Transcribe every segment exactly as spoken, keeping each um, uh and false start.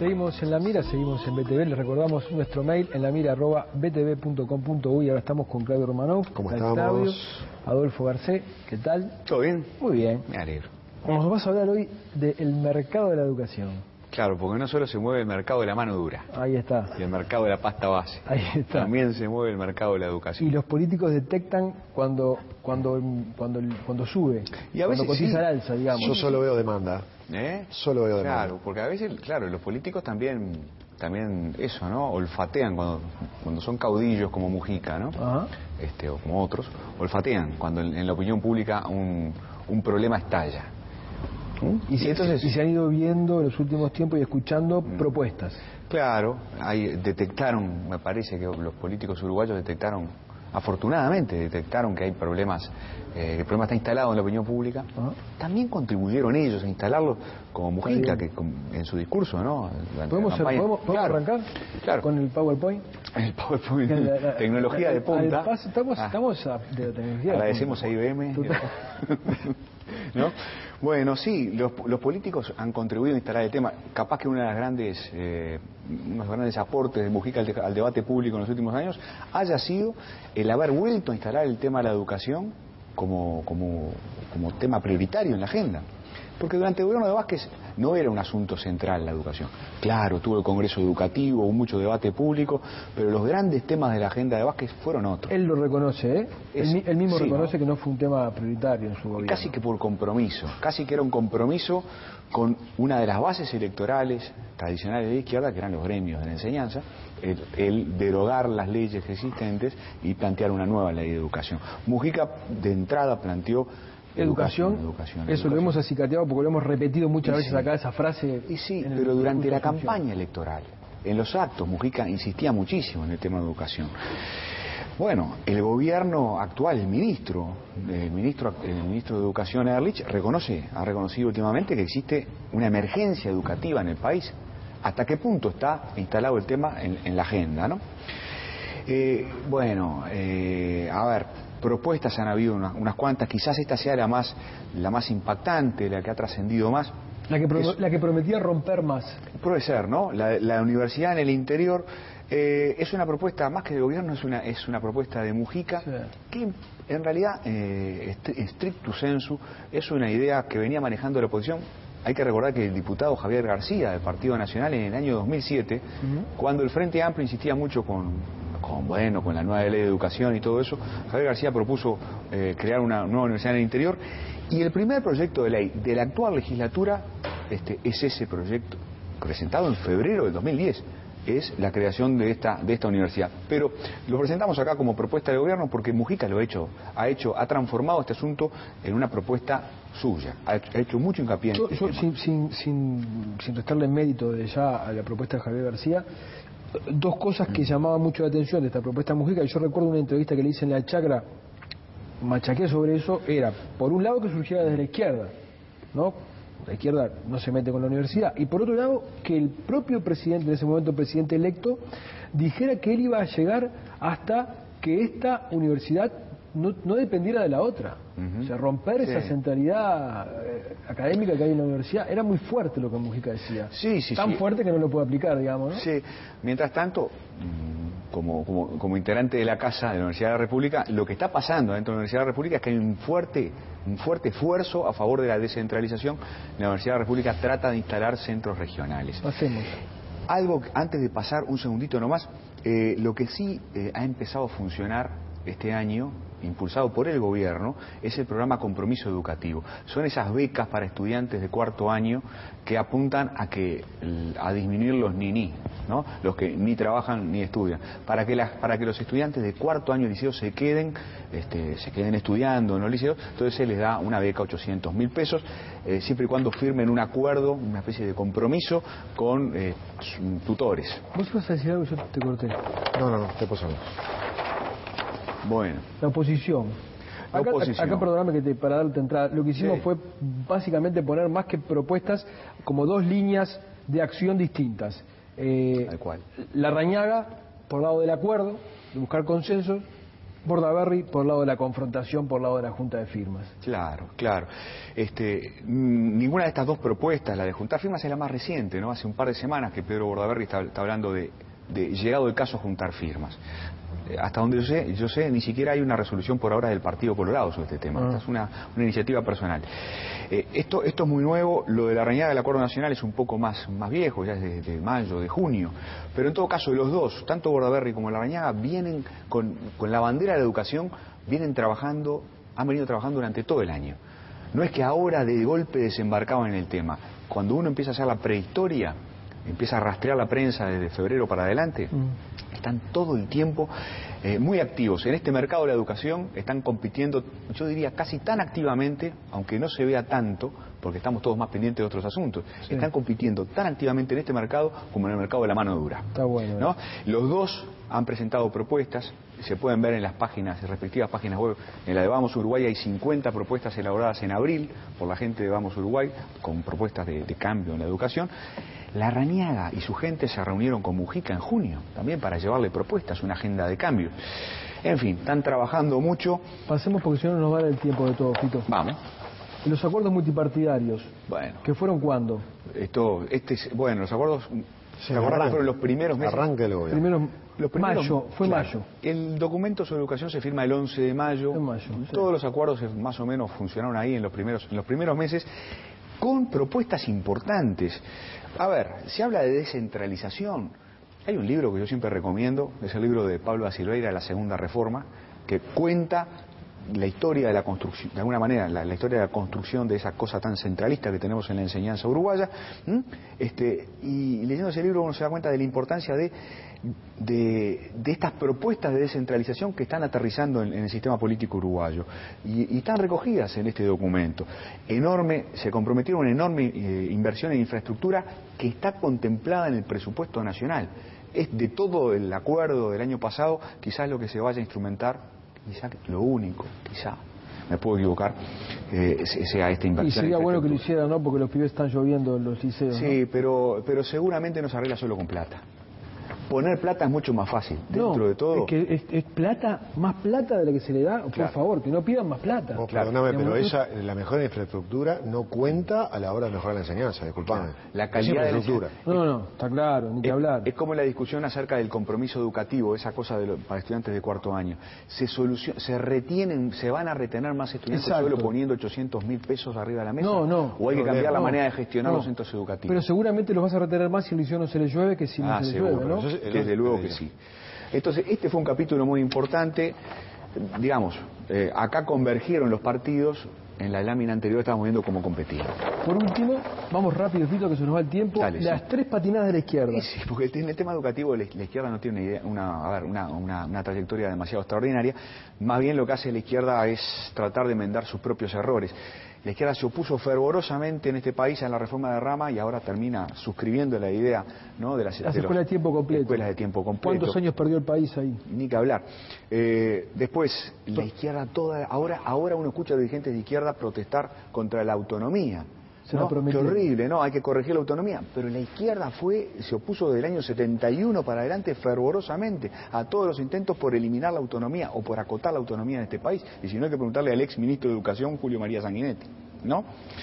seguimos en La Mira, seguimos en B T V. Les recordamos nuestro mail en lamira arroba b t v punto com punto u y ahora estamos con Claudio Romanov. ¿Cómo estamos? Claudio, Adolfo Garcé, ¿qué tal? ¿Todo bien? Muy bien. Me alegro. Nos vas a hablar hoy del mercado de la educación. Claro, porque no solo se mueve el mercado de la mano dura. Ahí está. Y el mercado de la pasta base. Ahí está. También se mueve el mercado de la educación. Y los políticos detectan cuando cuando cuando cuando sube, y a veces cuando cotiza sí. al alza, digamos. Yo solo veo demanda. ¿Eh? Solo veo demanda. Claro, porque a veces, claro, los políticos también, también eso, ¿no? Olfatean cuando, cuando son caudillos como Mujica, ¿no? Ajá. Este, o como otros, olfatean cuando en, en la opinión pública un, un problema estalla. Y, se, y, entonces, y se han ido viendo en los últimos tiempos y escuchando mm. propuestas. Claro, hay, detectaron, me parece que los políticos uruguayos detectaron, afortunadamente detectaron que hay problemas, eh, el problema está instalado en la opinión pública. Uh-huh. También contribuyeron ellos a instalarlo, como Mujica, que con, en su discurso, ¿no? ¿Podemos, ser, ¿podemos, ¿podemos claro, arrancar claro. con el PowerPoint? El PowerPoint, la, la, tecnología la, de punta. Paso, estamos ah. estamos a, de la tecnología Agradecemos de a I B M. ¿No? Bueno, sí, los, los políticos han contribuido a instalar el tema. Capaz que una de las grandes, eh, unos grandes aportes de Mujica al, de, al debate público en los últimos años haya sido el haber vuelto a instalar el tema de la educación como, como, como tema prioritario en la agenda. Porque durante el gobierno de Vázquez no era un asunto central la educación. Claro, tuvo el Congreso Educativo, hubo mucho debate público, pero los grandes temas de la agenda de Vázquez fueron otros. Él lo reconoce, ¿eh? Es, él, él mismo sí, reconoce ¿no? que no fue un tema prioritario en su gobierno. Casi que por compromiso, casi que era un compromiso con una de las bases electorales tradicionales de la izquierda, que eran los gremios de la enseñanza, el, el derogar las leyes existentes y plantear una nueva ley de educación. Mujica de entrada planteó Educación, educación, educación, eso educación. Lo hemos acicateado porque lo hemos repetido muchas y veces sí. acá, esa frase. Y sí, pero durante la campaña electoral, en los actos, Mujica insistía muchísimo en el tema de educación. Bueno, el gobierno actual, el ministro, el ministro, el ministro de Educación, Ehrlich, reconoce, ha reconocido últimamente que existe una emergencia educativa en el país. ¿Hasta qué punto está instalado el tema en, en la agenda, no? Eh, bueno, eh, a ver, propuestas han habido una, unas cuantas, quizás esta sea la más, la más impactante, la que ha trascendido más. La que, pro, es, la que prometía romper más. Puede ser, ¿no? La, la universidad en el interior eh, es una propuesta, más que del gobierno, es una, es una propuesta de Mujica, sí. que en realidad, eh, stricto sensu, es una idea que venía manejando la oposición. Hay que recordar que el diputado Javier García del Partido Nacional en el año dos mil siete, uh-huh. cuando el Frente Amplio insistía mucho con, con, bueno, con la nueva ley de educación y todo eso, Javier García propuso eh, crear una nueva universidad en el interior, y el primer proyecto de ley de la actual legislatura este, es ese proyecto, presentado en febrero del dos mil diez, es la creación de esta de esta universidad. Pero lo presentamos acá como propuesta de gobierno porque Mujica lo ha hecho, ha hecho, ha transformado este asunto en una propuesta suya, ha hecho, ha hecho mucho hincapié en yo, este yo, tema. Sin, sin, sin, sin restarle mérito de ya a la propuesta de Javier García, dos cosas que llamaban mucho la atención de esta propuesta de Mujica, y yo recuerdo una entrevista que le hice en La Chacra, machaqué sobre eso, era, por un lado, que surgiera desde la izquierda, ¿no? La izquierda no se mete con la universidad, y por otro lado que el propio presidente, en ese momento presidente electo, dijera que él iba a llegar hasta que esta universidad no, no dependiera de la otra. Uh-huh. O sea, romper sí. esa centralidad eh, académica que hay en la universidad. Era muy fuerte lo que Mujica decía. Sí, sí, Tan sí. fuerte que no lo puede aplicar, digamos, ¿no? Sí. Mientras tanto, como, como, como integrante de la Casa de la Universidad de la República, lo que está pasando dentro de la Universidad de la República es que hay un fuerte, un fuerte esfuerzo a favor de la descentralización. La Universidad de la República trata de instalar centros regionales. Hacemos. Algo, antes de pasar un segundito nomás, eh, lo que sí eh, ha empezado a funcionar este año, impulsado por el gobierno, es el programa Compromiso Educativo. Son esas becas para estudiantes de cuarto año que apuntan a que a disminuir los ni-ni, ¿no? Los que ni trabajan ni estudian, para que las, para que los estudiantes de cuarto año de liceo se queden, este, se queden estudiando en los liceos. Entonces se les da una beca ochocientos mil pesos, eh, siempre y cuando firmen un acuerdo, una especie de compromiso con eh, tutores. ¿Vos ibas a decir algo? Yo te corté. No, no, no, te paso algo. Bueno. La oposición. La acá, oposición. acá perdóname que te, para darte entrada, lo que hicimos sí. fue básicamente poner más que propuestas como dos líneas de acción distintas. Eh, Tal cual. La Rañaga, por lado del acuerdo, de buscar consensos, Bordaberry por el lado de la confrontación, por el lado de la junta de firmas. Claro, claro. Este, ninguna de estas dos propuestas, la de juntar firmas, es la más reciente, ¿no? Hace un par de semanas que Pedro Bordaberry está, está hablando de, de llegado el caso a juntar firmas. Hasta donde yo sé, yo sé, ni siquiera hay una resolución por ahora del Partido Colorado sobre este tema. Ah. Esta es una, una iniciativa personal. Eh, esto, esto es muy nuevo. Lo de la reñida del Acuerdo Nacional es un poco más, más viejo, ya es de, de mayo, de junio. Pero en todo caso, los dos, tanto Bordaberry como Larrañaga, vienen con, con la bandera de la educación, vienen trabajando, han venido trabajando durante todo el año. No es que ahora de golpe desembarcaban en el tema. Cuando uno empieza a hacer la prehistoria, empieza a rastrear la prensa desde febrero para adelante, mm. están todo el tiempo eh, muy activos. En este mercado de la educación están compitiendo, yo diría, casi tan activamente, aunque no se vea tanto, porque estamos todos más pendientes de otros asuntos, sí. están compitiendo tan activamente en este mercado como en el mercado de la mano dura. Está bueno. ¿No? Los dos han presentado propuestas, se pueden ver en las páginas, en respectivas páginas web. En la de Vamos Uruguay hay cincuenta propuestas elaboradas en abril por la gente de Vamos Uruguay, con propuestas de, de cambio en la educación. Larrañaga y su gente se reunieron con Mujica en junio, también para llevarle propuestas, una agenda de cambio. En fin, están trabajando mucho. Pasemos porque si no nos va a dar el tiempo de todo, Fito. Vamos. Los acuerdos multipartidarios, bueno, ¿que fueron cuándo? Esto, este, bueno, los acuerdos, sí, ¿te acordás que fueron los primeros meses? Arranque el gobierno. Primeros, los primeros, mayo, fue claro, mayo. El documento sobre educación se firma el once de mayo. En mayo Todos sí. los acuerdos más o menos funcionaron ahí en los primeros, en los primeros meses, con propuestas importantes. A ver, se habla de descentralización. Hay un libro que yo siempre recomiendo, es el libro de Pablo da Silveira, La Segunda Reforma, que cuenta la historia de la construcción, de alguna manera, la, la historia de la construcción de esa cosa tan centralista que tenemos en la enseñanza uruguaya. ¿Mm? Este, y, y leyendo ese libro uno se da cuenta de la importancia de, de, de estas propuestas de descentralización que están aterrizando en, en el sistema político uruguayo y, y están recogidas en este documento. Enorme, se comprometieron una enorme eh, inversión en infraestructura que está contemplada en el presupuesto nacional. Es de todo el acuerdo del año pasado, quizás lo que se vaya a instrumentar, quizá lo único, quizá, me puedo equivocar, eh, sea esta inversión. Y sería bueno que lo hicieran, ¿no? Porque los pibes están lloviendo en los liceos. Sí, ¿no? pero, pero seguramente no se arregla solo con plata. Poner plata es mucho más fácil, dentro no, de todo. Es que es, es plata, más plata de la que se le da, por claro. favor, que no pidan más plata. Oh, claro. Perdóname, pero Digamos, esa, la mejora de infraestructura no cuenta a la hora de mejorar la enseñanza, disculpame. Claro. La calidad de la infraestructura. No, no, no, está claro, ni que es, hablar. Es como la discusión acerca del compromiso educativo, esa cosa de lo, para estudiantes de cuarto año. Se solucion, se retienen, se van a retener más estudiantes Exacto. solo poniendo ochocientos mil pesos arriba de la mesa. No, no. O hay que cambiar no, la manera de gestionar no. los centros educativos. Pero seguramente los vas a retener más si el liceo no se les llueve que si no ah, se les seguro. llueve, ¿no? Entonces, desde luego que sí. Entonces, este fue un capítulo muy importante. Digamos, eh, acá convergieron los partidos. En la lámina anterior estábamos viendo cómo competían. Por último, vamos rápido, Fito, que se nos va el tiempo. Dale, las sí. tres patinadas de la izquierda. Sí, sí, porque el, el tema educativo, la, la izquierda no tiene una, idea, una, a ver, una, una, una trayectoria demasiado extraordinaria. Más bien lo que hace la izquierda es tratar de enmendar sus propios errores. La izquierda se opuso fervorosamente en este país a la reforma de Rama y ahora termina suscribiendo la idea, ¿no? de las, las de escuelas los, de tiempo completo. escuelas de tiempo completo. ¿Cuántos años perdió el país ahí? Ni que hablar. Eh, después, la izquierda toda, ahora, ahora uno escucha a dirigentes de izquierda protestar contra la autonomía. Se ¿no? la prometió. Qué horrible, ¿no? Hay que corregir la autonomía. Pero la izquierda fue, se opuso desde el año setenta y uno para adelante fervorosamente a todos los intentos por eliminar la autonomía o por acotar la autonomía en este país. Y si no, hay que preguntarle al ex ministro de Educación, Julio María Sanguinetti, ¿no?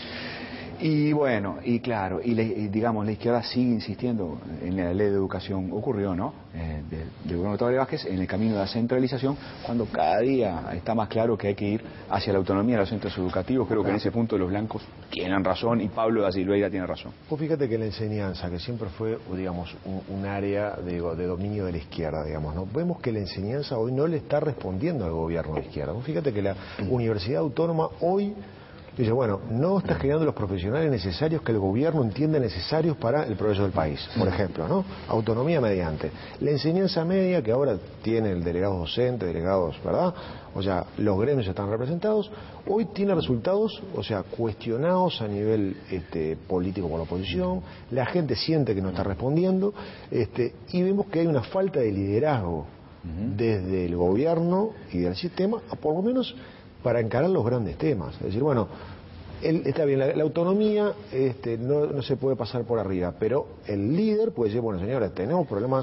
Y bueno, y claro, y, le, y digamos, la izquierda sigue insistiendo en la ley de educación, ocurrió, ¿no? Eh, del de gobierno de Tabaré Vázquez, en el camino de la centralización, cuando cada día está más claro que hay que ir hacia la autonomía de los centros educativos. Creo que en ese punto los blancos tienen razón y Pablo da Silveira tiene razón. Vos fíjate que la enseñanza, que siempre fue, digamos, un, un área de, de dominio de la izquierda, digamos, ¿no? Vemos que la enseñanza hoy no le está respondiendo al gobierno de izquierda. Vos fíjate que la Universidad Autónoma hoy dice, bueno, no estás creando los profesionales necesarios que el gobierno entiende necesarios para el progreso del país. Por ejemplo, ¿no? Autonomía mediante. La enseñanza media, que ahora tiene el delegado docente, delegados, ¿verdad? O sea, los gremios están representados, hoy tiene resultados, o sea, cuestionados a nivel este, político por la oposición, la gente siente que no está respondiendo, este, y vemos que hay una falta de liderazgo desde el gobierno y del sistema, por lo menos para encarar los grandes temas. Es decir, bueno, él, está bien, la, la autonomía este, no, no se puede pasar por arriba, pero el líder puede decir, bueno, señores, tenemos problemas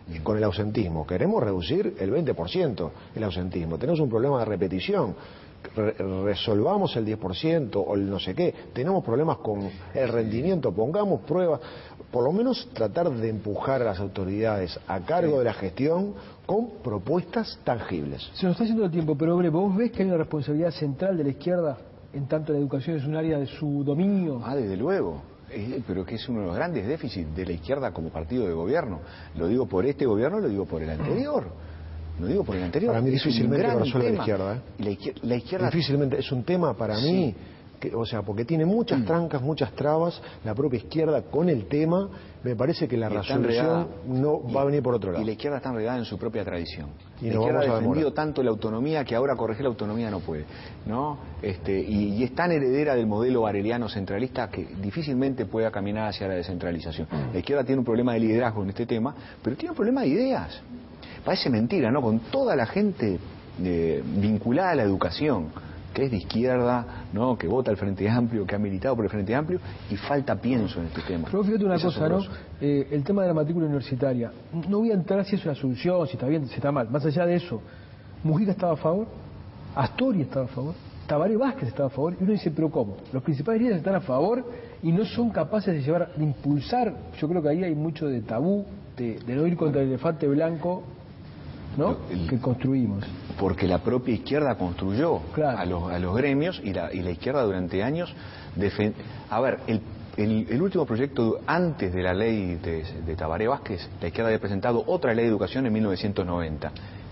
con el ausentismo. Queremos reducir el veinte por ciento el ausentismo. Tenemos un problema de repetición. Re resolvamos el diez por ciento o el no sé qué. Tenemos problemas con el rendimiento. Pongamos pruebas. Por lo menos tratar de empujar a las autoridades a cargo de la gestión con propuestas tangibles. Se nos está haciendo el tiempo, pero hombre, ¿vos ves que hay una responsabilidad central de la izquierda en tanto la educación es un área de su dominio? Ah, desde luego. Eh, pero que es uno de los grandes déficits de la izquierda como partido de gobierno. Lo digo por este gobierno, lo digo por el anterior. Lo digo por el anterior. Para mí es difícilmente lo resuelve tema. la izquierda. ¿eh? La, izquierda, la izquierda... Difícilmente, es un tema para sí. mí, que, o sea, porque tiene muchas trancas, muchas trabas, la propia izquierda con el tema, me parece que la resolución no va a venir por otro lado. Y la izquierda está enredada en su propia tradición. Y la no izquierda vamos a ha defendido demorar. tanto la autonomía que ahora corregir la autonomía no puede, ¿no? Este, y, y es tan heredera del modelo bareliano centralista que difícilmente pueda caminar hacia la descentralización. La izquierda tiene un problema de liderazgo en este tema, pero tiene un problema de ideas. Parece mentira, ¿no? Con toda la gente eh, vinculada a la educación, que es de izquierda, ¿no? Que vota el Frente Amplio, que ha militado por el Frente Amplio, y falta pienso en este tema. Pero fíjate una es cosa, ¿no? asombroso. Eh, el tema de la matrícula universitaria. No voy a entrar si es una solución, si está bien, si está mal. Más allá de eso, Mujica estaba a favor, Astori estaba a favor, Tabaré Vázquez estaba a favor, y uno dice, pero ¿cómo? Los principales líderes están a favor y no son capaces de llevar, de impulsar. Yo creo que ahí hay mucho de tabú, de, de no ir contra el elefante blanco, ¿no? El, que construimos. Porque la propia izquierda construyó claro. a, los, a los gremios y la, y la izquierda durante años defen... A ver, el, el, el último proyecto antes de la ley de, de Tabaré Vázquez, la izquierda había presentado otra ley de educación en mil novecientos noventa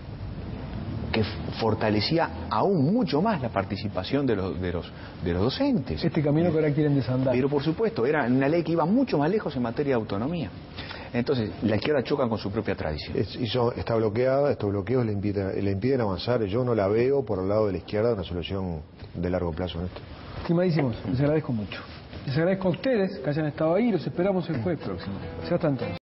que fortalecía aún mucho más la participación de los, de los, de los docentes. Este camino que ahora quieren desandar. Pero por supuesto, era una ley que iba mucho más lejos en materia de autonomía. Entonces, la izquierda choca con su propia tradición. Es, y son, está bloqueada, estos bloqueos le impiden, le impiden avanzar. Yo no la veo por el lado de la izquierda una solución de largo plazo en esto. Estimadísimos, les agradezco mucho. Les agradezco a ustedes que hayan estado ahí y los esperamos el jueves próximo. Será hasta entonces.